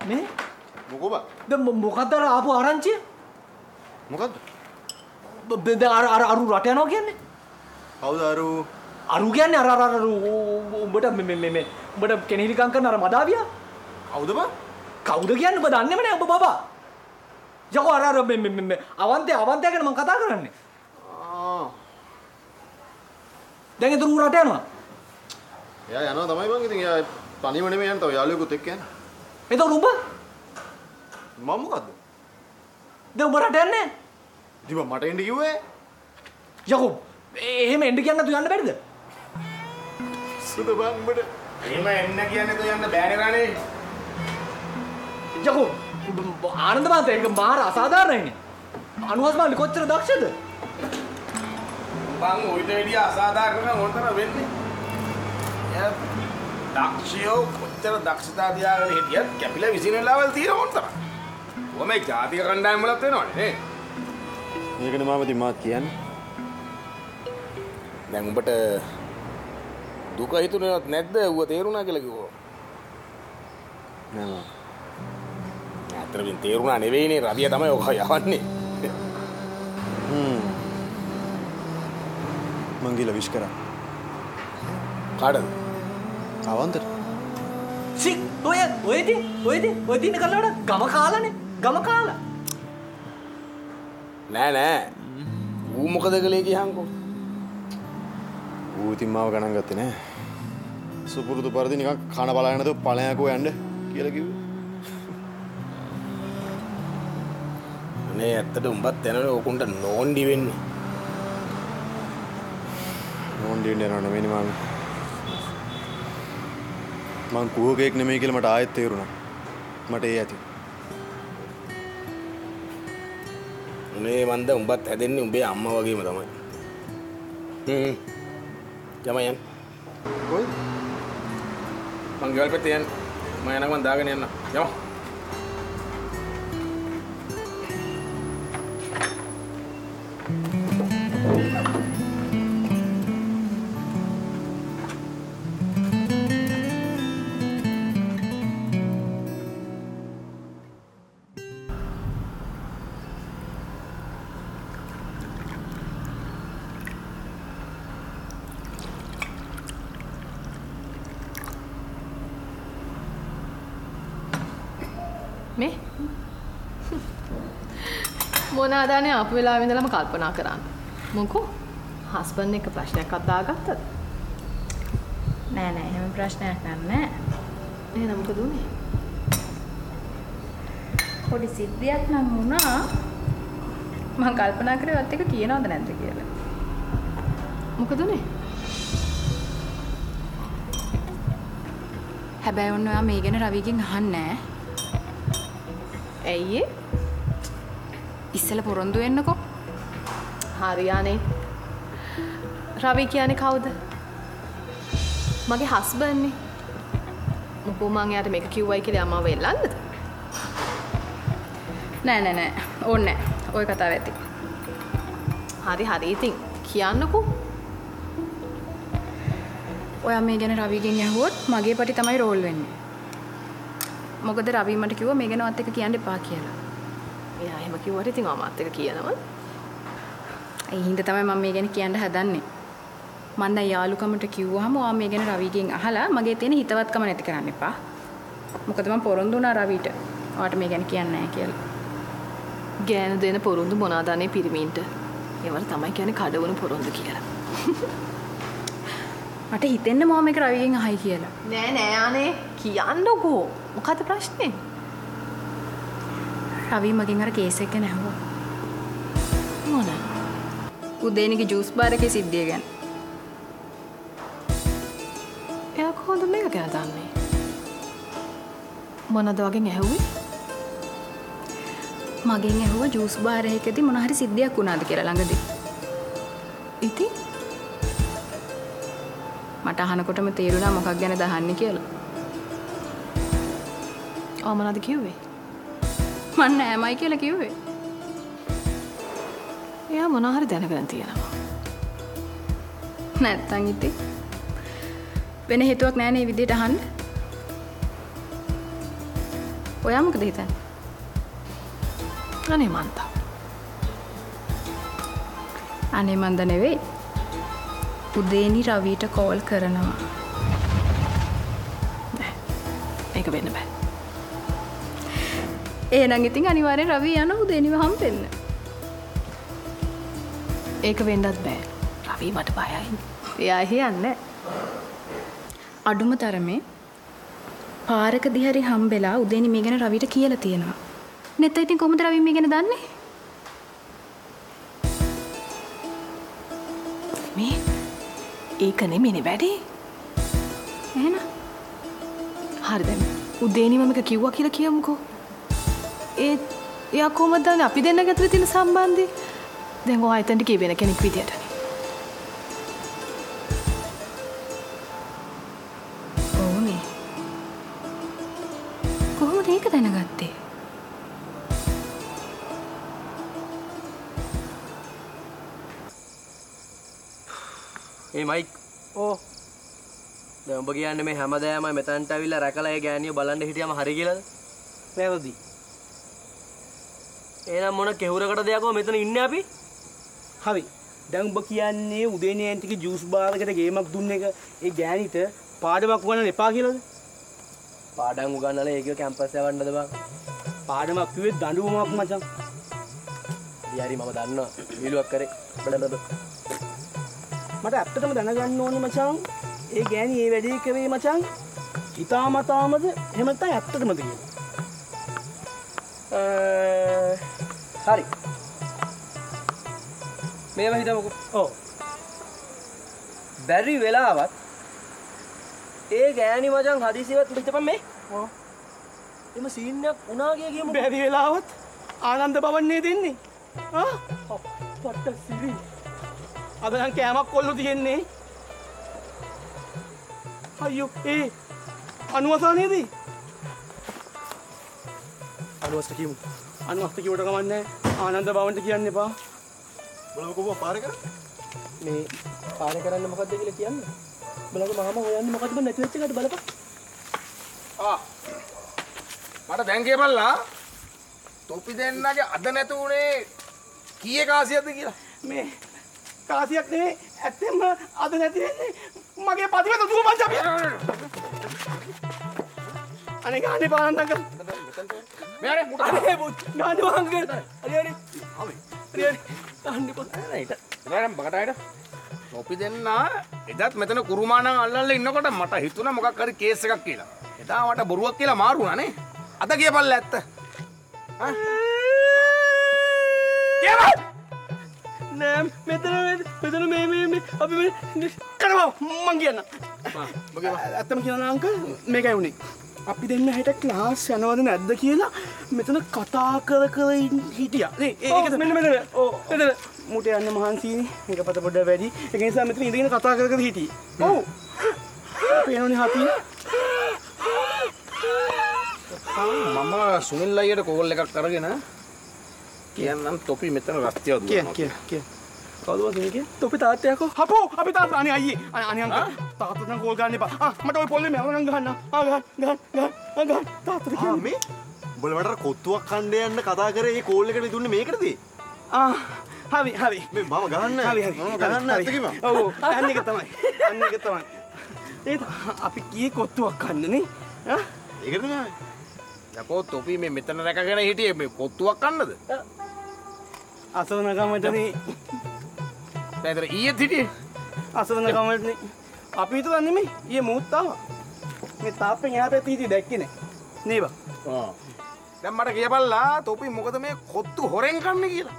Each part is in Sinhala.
නේ මොකෝ බා දැන් මොකද්ද ආපු ආරංචිය මොකද්ද දැන් අරු රට යනවා කියන්නේ කවුද අරු කියන්නේ අර උඹට මේ උඹට කෙනෙහිලිකම් කරන අර මදාවියා කවුද බා කවුද කියන්නේ ඔබ දන්නේම නෑ ඔබ බබා යකෝ අර මේ අවන්තය ගැන මම කතා කරන්නේ දැන් ඒ දුරු රට යනවා එයා යනවා තමයි බං ඉතින් එයා තනියම නෙමෙයි යන්නේ තව යාළුවෙකුත් එක්ක යන්නේ එතකොට උඹ මම මොකද්ද දැන් උඹ රට යන්නේ ඉතින් මට එන්න කිව්වේ යකෝ එහෙම එන්න කියන්න තු යන්න බැරිද සුද බං උඹට එහෙම එන්න කියන්නේ තු යන්න බෑනේ රානේ යකෝ ආනන්ද මහත්තයා ඒක මාර අසාධාරණයිනේ අනුහස් මාළි කොච්චර දක්ෂද බං ඔයිට වැඩිය අසාධාරණ නම් ඕනතර වෙන්නේ එයා දක්ෂයෝ කොච්චර දක්ෂතා තියාගෙන හිටියත් කැපිලා විසින වෙලාවල් තියෙන ඕනතර ඔමේ ජාතික කණ්ඩායම් වලත් වෙනවනේ නේ මේකනේ මාව ඉතින් මාත් කියන්නේ දැන් උඹට දුක හිතුනේවත් නැද්ද ඌව තේරුණා කියලා කිව්වෝ නෑ මම අතරමින් තේරුණා නෙවෙයිනේ රවිය තමයි ඔක යවන්නේ මං ගිහලා විශ් කරා කාටද අවන්තට සි ඔය දින කල්ලාට ගම කාලානේ ගම කාලා නෑ ඌ මොකද කළේ කියහන්කෝ ඌ ඉතින් මාව ගණන් ගත්තේ නෑ සුපුරුදු පරිදි නිකන් කන බලාගෙන නැතුව ඵලයන්කෝ යන්න කියලා කිව්වේ නේ ඇත්තට උඹත් යනනේ ඕකුන්ට නෝන්ඩි වෙන්නේ නෝන්ඩි වෙන්න යනවා නෙමෙයි මං කුහකෙක් නෙමෙයි කියලා මට ආයෙත් තේරුණා මට ඒ ඇති මේ මන්ද උඹත් හැදෙන්නේ උඹේ අම්මා වගේම තමයි යමයන් කොයිද මං ගෙවල් පැත්තේ යන්න මම යනකම් දාගෙන යන්න යමු මේ මොනාදානේ ආපු වෙලාවෙ ඉඳලම කල්පනා කරන්නේ මොකෝ හස්බන්ඩ් එක ප්‍රශ්නයක් අදාගත්තද නෑ එහෙම ප්‍රශ්නයක් නෑ එහෙනම් මොකද උනේ පොඩි සිද්ධියක් නම් වුණා මම කල්පනා කරේ වත් එක කියනවද නැද්ද කියලා මොකද උනේ හැබැයි ඔන්න ඔයා මේ ගැන රවිගෙන් අහන්නේ නෑ ඇයි ඉස්සෙල්ලා පොරොන්දු වෙන්නකෝ හරියානේ රවි කියන්නේ කවුද මගේ හස්බන්ඩ් නේ මොකෝ මං එයාට මේක කිව්වයි කියලා අමාව එල්ලන්නද නෑ ඕනේ නෑ ඔය කතාව ඇති හරි ඉතින් කියන්නකෝ ඔයා මේ ගැන රවිගෙන් ඇහුවොත් මගේ පටි තමයි රෝල් වෙන්නේ මොකද රවි මට කිව්වා මේ ගැන වත් එක කියන්න එපා කියලා. එයා එහෙම කිව්වට ඉතින් මාත් එක කියනවා. ඒ හින්දා තමයි මම මේ ගැන කියන්න හදන්නේ. මම දැන් යාළුකමට කිව්වහම ඔයා මේ ගැන රවිගෙන් අහලා මගේ තියෙන හිතවත්කම නැති කරන්න එපා. මොකද මම පොරොන්දු වුණා රවිට. ඔයාට මේ ගැන කියන්නේ නැහැ කියලා. ගෑනු දෙන පොරොන්දු මොනවාද අනේ පිරිමින්ට. ඒවට තමයි කියන්නේ කඩවුණු පොරොන්දු කියලා. මට හිතෙන්නේ මම මේක රවිගෙන් අහයි කියලා. නෑ අනේ කියන්නකෝ. මොකද ප්‍රශ්නේ? රවි මගෙන් අර කේස් එක ගැන අහුවා. මොන? උදේනිගේ ජූස් බාර් එකේ සිද්ධිය ගැන. එයා කොහොමද මේක ගැන දන්නේ? මොනද වගේ ඇහුවේ? මගෙන් ඇහුවා ජූස් බාර් එකේදී මොන හරි සිද්ධියක් වුණාද කියලා ළඟදී. ඉතින් මට අහනකොටම තේරුණා මොකක් ගැනද අහන්නේ කියලා. මොනවද කිව්වේ? මම නෑමයි කියලා කිව්වේ. එයා මොනවා හරි දැනගෙන තියෙනවා. නැත්තම් ඉතින් වෙන හේතුවක් නෑ නේ විදියට අහන්න. ඔයා මොකද හිතන්නේ? අනේ මන්ද. අනේ මන්ද නෙවෙයි. උදේනි රවිට කෝල් කරනවා. ඒක වෙන්න බෑ. එහෙනම් ඉතින් අනිවාර්යෙන් රවි යන උදේනිව හම්බෙන්න. ඒක වෙන්නත් බෑ. රවි මට බයයි. එයා හියන්නේ. අඩුම තරමේ පාරකදී හරි හම්බෙලා උදේනි මේ ගැන රවිට කියලා තියෙනවා. නැත්නම් ඉතින් කොහොමද රවි මේ ගැන දන්නේ? මේ ඒක නෙමෙයිනේ වැඩේ. එහෙනම් හරි දැන් උදේනිම මේක කිව්වා කියලා කියමුකෝ. එයා කොහොමද දන්නේ අපි දෙන්න අතර තියෙන සම්බන්ධය? දැන් ඔය ආයතනට කියවෙන කෙනෙක් විදියට. ඕනේ. කොහොමද ඒක දැනගත්තේ? ඒ මයික් ඕ දැන් ඔබ කියන්නේ මේ හැමදාම මෙතනට ඇවිල්ලා රැකලා ඒ ගෑණිය බලන්න හිටියම හරි කියලාද? වැරදි. එහෙනම් මොන කෙහුරකට දෙයක්ව මෙතන ඉන්නේ අපි? හරි. දැන් ඔබ කියන්නේ උදේනේ ඇන්ටිගේ ජූස් බාර් එකට ගේමක් දුන්න එක ඒ ගෑණිට පාඩමක් උගන්නන්න එපා කියලාද? පාඩම් උගන්නලා ඒක කැම්පස් යවන්නද බං? පාඩමක් කිව්වේ දඬුවමක් මචං. හරි මම දන්නවා. විලුවක් කරේ. බඩබඩ. මට ඇත්තටම දැනගන්න ඕනේ මචං. ඒ ගෑණි ඒ වැඩේ කරේ මචං. හිතාමතාමද එහෙම නැත්නම් ඇත්තටමද කියලා. හරි. මේව හිතමුකෝ. ඔව්. බැරි වෙලාවත් ඒ ගෑණි මචං හදිසියවත් හිටපන් මේ. ඔව්. එම සීන් එකක් උනා කියමුකෝ. බැරි වෙලාවත් ආනන්ද භවන්නේ දෙන්නේ. පොට්ට සිරි. අද නම් කෑමක් කොල්ල තියෙන්නේ. අයියෝ ඒ අනුවසානේදී. අනුවස්ට කියමු. අනුවස්ට කිව්වට කමන්නේ ආනන්ද භවන්ට කියන්න එපා. බලමුකෝ කොහොම පාර කර. මේ පාර කරන්න මොකද්ද කියලා කියන්නේ? බලන්න මාමා හොයන්නේ මොකද්ද බං නැති වෙච්ච එකට බලපන්. මට දැන් කියපල්ලා තොපි දෙන්නගේ අද නැතු උනේ කීයේ කාසියක්ද කියලා. මේ කාසියක් නෙවෙයි ඇත්තෙන්ම අද නැති වෙන්නේ මගේ පදිවත දුව මංජපිය. අනේ ගානේ පානන්ද අංකල්. මෙයානේ මුට අනේ ගානේ අංකල්. හරි හරි. හරි හරි. ගාන්නේ පොත්. නෑ බකටයිට තොපි දෙන්න එදත් මෙතන කුරුමානම් අල්ලල්ලා ඉන්නකොට මට හිතුණා මොකක් හරි කේස් එකක් කියලා. එදා මට බොරුවක් කියලා මාරු වුණා නේ. අද කියපල්ලා ඇත්ත. කියපන්. නෑ මෙතන මේ අපි මේ කරමු මං කියන්න. ඇත්තම කියනවා අංකල් මේකයි උනේ. අපි දෙන්න හෙට ක්ලාස් යනවද නැද්ද කියලා මෙතන කතා කර හිටියා. නේ ඒක මෙන්න ඔව් මෙතන මුට යන්න මහන්සිනේ. මේක පත පොඩ වැඩි. ඒක නිසා මෙතන ඉඳගෙන කතා කර හිටියේ. ඔව්. පේනෝනේ හපි. මම සුනිල් අයියට කෝල් එකක් අරගෙන කියන්නම් තොපි මෙතන රස්තියව දුවනවා. කිය. කවුද වගේ කිය? තොපි තාත්තයාකෝ. හපෝ අපි තාත්තා අනේ අයියේ. අනේ අංකල් තාත්තට නම් කෝල් ගන්න එපා. මට ওই පොල්ලේ මම නම් ගහන්න. ගහන්න. තාත්තට කියන්න. මේ උඹලා මට කොත්තුවක් කණ්ඩ යන්න කතා කරේ ඒ කෝල් එකට දුන්නේ මේකටද? හරි. මේ මම ගහන්න. හරි. මම ගහන්න ඇත්ත කිව්වා. ඔව්. අන්න එක තමයි. ඒ අපි කී කොත්තුවක් කන්න නේ. ඒකද නෑ. යකෝ තොපි මේ මෙතන රැකගෙන හිටියේ මේ කොත්තුවක් කන්නද? අසවන ගමටනේ. දැන් ඊයේත් හිටියේ. අසවන ගමටනේ. අපි හිතුවා නෙමෙයි. ඊයේ මූත් ආවා. මේ තාප්පෙන් එහා පැත්තේ හිටියේ දැක්කේ නෑ. නේ බා. දැන් මට කියපල්ලා තොපි මොකද මේ කොත්තු හොරෙන් කන්නේ කියලා.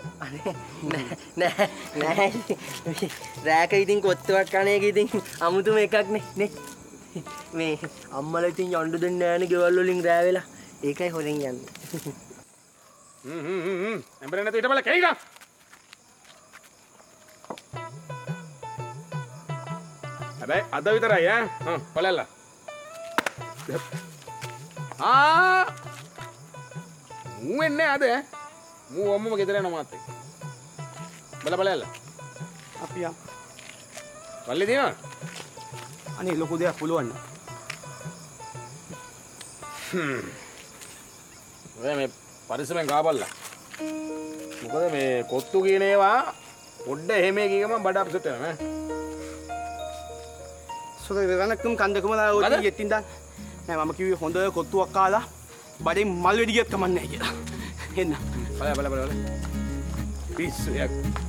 නෑ රෑක ඉතින් කොත්තුවක් කන එක ඉතින් අමුතුම එකක් නේ. මේ අම්මලා ඉතින් යන්න දෙන්නේ නෑනේ ගෙවල් වලින් රෑ වෙලා. ඒකයි හොරෙන් යන්නේ. එම්බරේ නැතු ඊට බලලා කැයිලා. හැබැයි අද විතරයි ඈ. බලලා. මූ එන්නේ අද ඈ. මූ අම්මම ගෙදර යනවා මාත් එක්ක. බලලා. අපි යම්. පල්ලේ දිනනවා. අනේ ලොකු දෙයක් පුළුවන්. මේ පරිස්සමෙන් කාපල්ලා. මොකද මේ කොත්තු කියන ඒවා පොඩ්ඩ එහෙම ගියම බඩ අප්සෙට් වෙනවා නේ. සුරේ වෙනකම් කන්දකම ලා ඔය ගෙත්තින් දාන්න. නෑ මම කිව්වේ හොඳ කොත්තුවක් කාලා බඩේ මල් වෙඩි ගියත් කමක් නැහැ කියලා. එන්න. බල. පිස්සුයක්.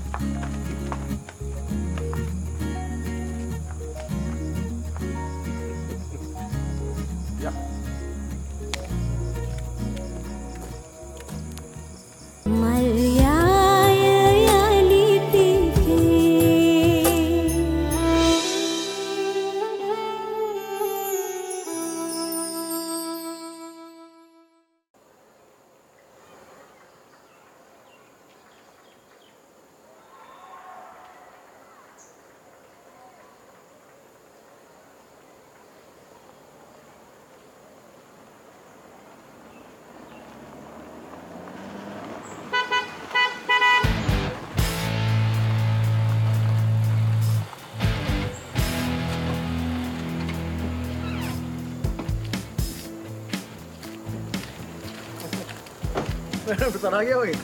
තරහ ගියා වගේ.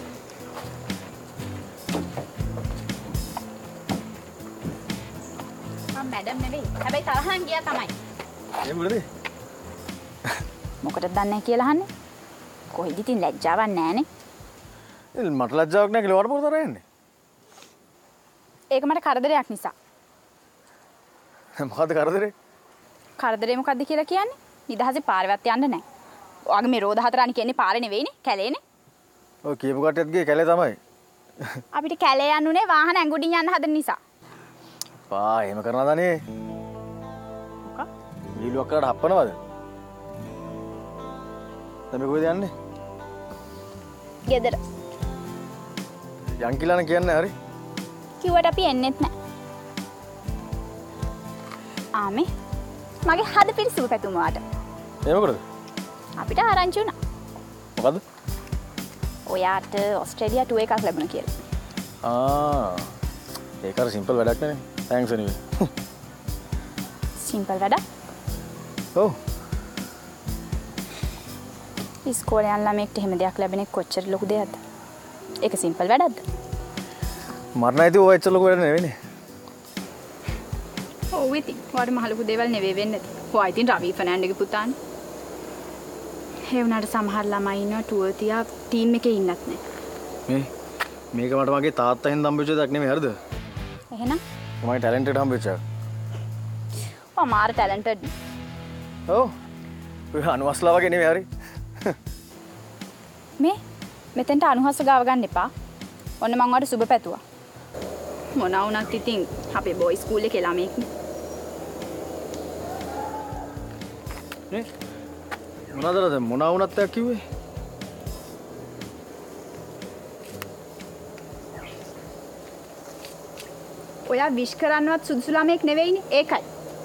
මම මැඩම් නෙවෙයි. හැබැයි තරහන් ගියා තමයි. ඒ මොකද? මොකටද දන්නේ කියලා අහන්නේ? කොහෙද ඉතින් ලැජ්ජාවක් නැහනේ. මට ලැජ්ජාවක් නැහැ කියලා වඩ මොකද කරන්නේ? ඒක මට කරදරයක් නිසා. මොකද්ද කරදරේ? කරදරේ මොකද්ද කියලා කියන්නේ? නිදහසේ පාරවත් යන්න නැහැ. ඔයාගේ මේ රෝද හතරානි කියන්නේ පාරේ නෙවෙයිනේ, කැලේනේ. ඔය කියපු කට්ටියත් ගියේ කැලේ තමයි. අපිට කැලේ යන්නුනේ වාහන ඇඟුඩින් යන්න හදන නිසා. පා එහෙම කරනවද නේ? මොකක්? වීලුවක් කරලා හප්පනවද? දැන් මේ කොහෙද යන්නේ? ගෙදර. යන් කියලා නම් කියන්නේ හරි. කිව්වට අපි එන්නෙත් නැහැ. ආමේ මගේ හද පිරිසුව පැතුම වාට. ඒ මොකද? අපිට ආරංචි වුණා. මොකද්ද? ඔයාට ඔස්ට්‍රේලියා ටුවර් එකක් ලැබුණා කියලා. ඒක අර සිම්පල් වැඩක් නෙවෙයි. Thanks anyway. සිම්පල් වැඩක්? ඔව්. ඉස්කෝලේ යන ළමයෙක්ට එහෙම දෙයක් ලැබෙන එක කොච්චර ලොකු දෙයක්ද? ඒක සිම්පල් වැඩක්ද? මරණ ඇති ඔය එච්චර ලොකු වැඩ නෙවෙයිනේ. ඔව් ඉතින්. ඔයාට මහ ලොකු දේවල් නෙවෙයි වෙන්නේ. ඔයා ඉතින් රවි ෆර්නෑන්ඩෝගේ පුතානේ. ඒ වුණාට සමහර ළමයි ඉන්නවා ටුවර් තියා ටීම් එකේ ඉන්නත් නැහැ. මේක මට මගේ තාත්තා හින්දා හම්බෙච්ච දෙයක් නෙමෙයි හරිද? එහෙනම් මගේ ටැලන්ටඩ් හම්බෙච්ච එක. ඔයා මාර ටැලන්ටඩ්. ඔව්. ඔය අනුවස්ලා වගේ නෙමෙයි හරි. මෙතෙන්ට අනුහස ගාව ගන්න එපා. ඔන්න මං ඔයාට සුබ පැතුවා. මොනවා වුණත් ඉතින් අපේ බොයි ස්කූල් එකේ ළමෙක්නේ. මොනවාද මොනවා වුණත් යක් කිව්වේ? ඔයා විශ් කරන්නවත් සුදුසු ළමෙක් නෙවෙයිනේ. ඒකයි.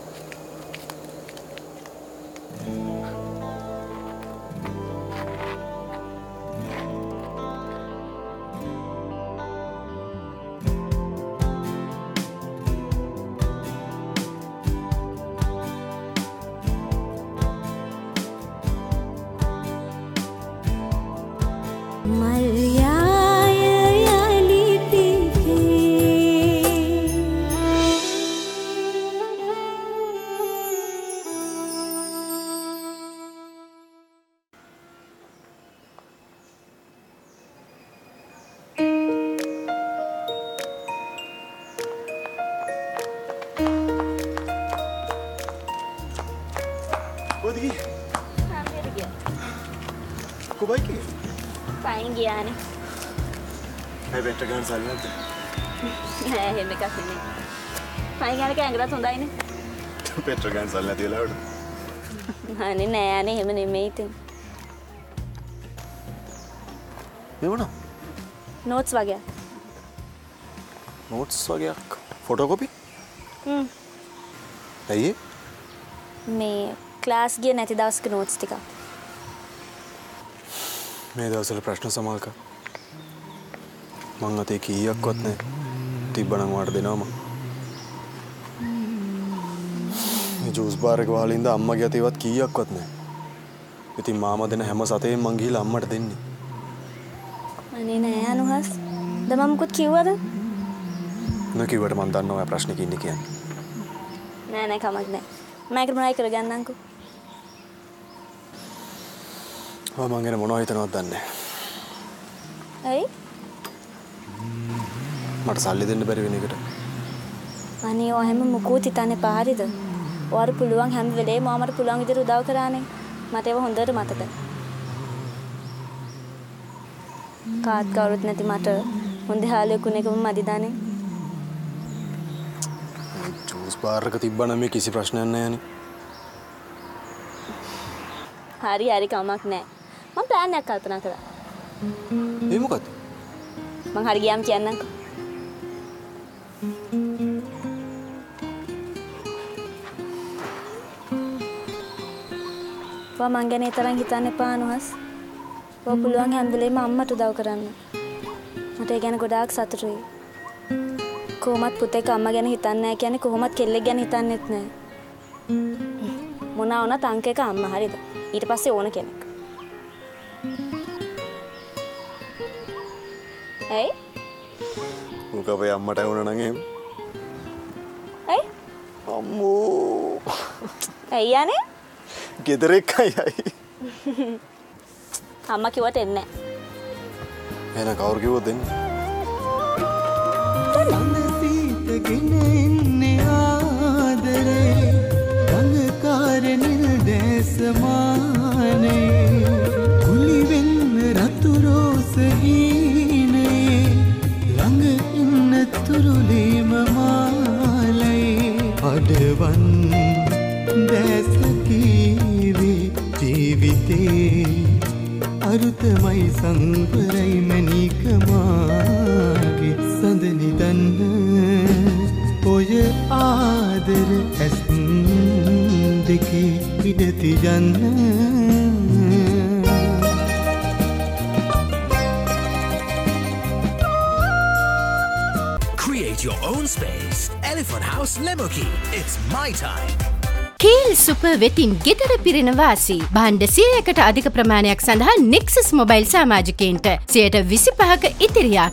පයින් ගියානේ. හැබැයි ගන්න සල්ලන්ත. නෑ එහෙම එකක් නෙමෙයි. පයින් යන කෑංගලත් හොඳයිනේ. පෙට්‍රල් ගන්න සල්ල නැති වෙලාවට. අනේ නෑ අනේ එහෙම නෙමෙයි ඉතින්. මේ මොනවා? නෝට්ස් වගේ. නෝට්ස් වගේක්. ෆොටෝකොපි? ඇයි? මේ ක්ලාස් ගිය නැති දවස්ක නෝට්ස් ටිකක්. මේ දවස්වල ප්‍රශ්න සමාල්ක මං අතේ කීයක්වත් නැහැ. තිබ්බනම් වාට දෙනවා මං. මේ ජූස් බාර් එක වහලා ඉඳ අම්මගේ අතේවත් කීයක්වත් නැහැ. ඉතින් මාමා දෙන හැම සතේම මං ගිහලා අම්මට දෙන්නේ. අනේ නෑ අනුහස්. දැන් මම මොකද කිව්වද? නොකියුවට මං දන්නවා ඔය ප්‍රශ්නෙක ඉන්නේ කියන්නේ. නෑ කමක් නෑ. මම ඒක මොනවයි කරගන්නම්කෝ. මම ගැන මොනවද හිතනවද දන්නේ නෑ. ඇයි? මට සල්ලි දෙන්න බැරි වෙන එකට. අනේ ඔය හැම මුකුත් හිතන්නේ පාරිද? ඔයාට පුළුවන් හැම වෙලේම මට පුළුවන් විදිහට උදව් කරානේ. මට ඒව හොඳට මතකයි. කාත් කවුරුත් නැති මට හොඳ හාලෙකුණ එකම මදිදානේ. ජූස් බාර් එක තිබ්බනම් මේ කිසි ප්‍රශ්නයක් නැහැ නේ. හරි කමක් නෑ. මම ප්ලෑන් එකක් කල්පනා කරා. ඒ මොකද්ද? මං හරි ගියාම කියන්නම්කෝ. මං ගැන තරම් හිතන්න එපා අනුහස්. ඔය පුළුවන් හැම වෙලේම අම්මට උදව් කරන්න. මට ඒ ගැන ගොඩාක් සතුටුයි. කොහොමත් පුතේක අම්මා ගැන හිතන්නේ නැහැ කියන්නේ කොහොමත් කෙල්ලෙක් ගැන හිතන්නෙත් නැහැ. මොනවා වුණත් අංක එක අම්මා හරිද? ඊට පස්සේ ඕන කෙනෙක්. ඇයි? මොකද අපේ අම්මට වුණා නම් එහෙම. ඇයි? අම්මෝ. ඇයි යන්නේ? ගෙදර එක්කයි. අම්මා කිව්වට එන්නේ නැහැ. එහෙනම් කවුරු කිව්වොත් දෙන්නේ? සීතගෙන ඉන්නේ ආදරේ රංගකාර නිල්දැසමානේ කුලි වෙන්න රතු රෝස හීනේ ළඟ ඉන්න තුරුලේම මාලේ අඩවන් දැසකීවේ ජීවිතේ අරුතමයි සංවරයි මනිකමාගේ සඳනි දන්න ඔය ආදර ඇස් දෙකේ ඉඩති යන්න Create your own space. Elephant House Lemoki. It's my time. Keells super වෙතින් ගෙදර පිරෙන වාසි භාණ්ඩ 100කට අධික ප්‍රමාණයක් සඳහා නෙක්සස් මොබයිල් සමාජිකයින්ට 25%ක ඉතිරියක්.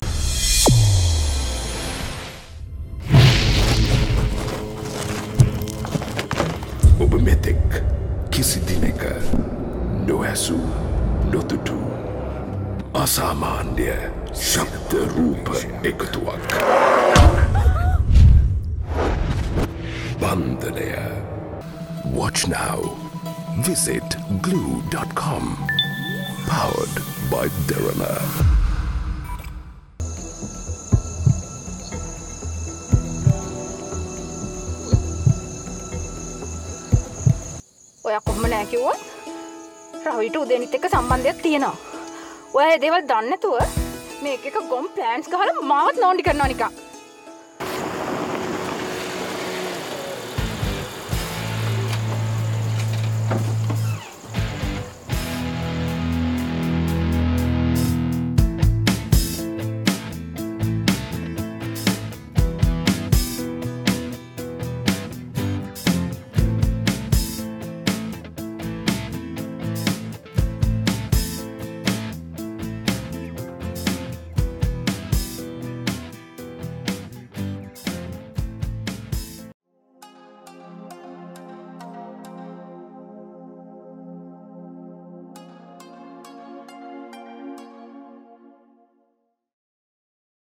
ඔබ මෙතෙක් කිසි දිනක නොඇසු නොතුටු අසාමාන්‍ය ශබ්ද රූප එකතුවක් බන්ධනය. Watch now. Visit glue.com. Powered by Derana. ඔයා කොහොම නෑ කිව්වොත් රවිට උදේනිත් එක්ක සම්බන්ධයක් තියෙනවා. ඔයා ඒ දේවල් දන්නේ නැතුව මේක එක ගොම් ප්ලෑන්ස් ගහලා මාවත් නෝන්ඩි කරනවා නිකන්.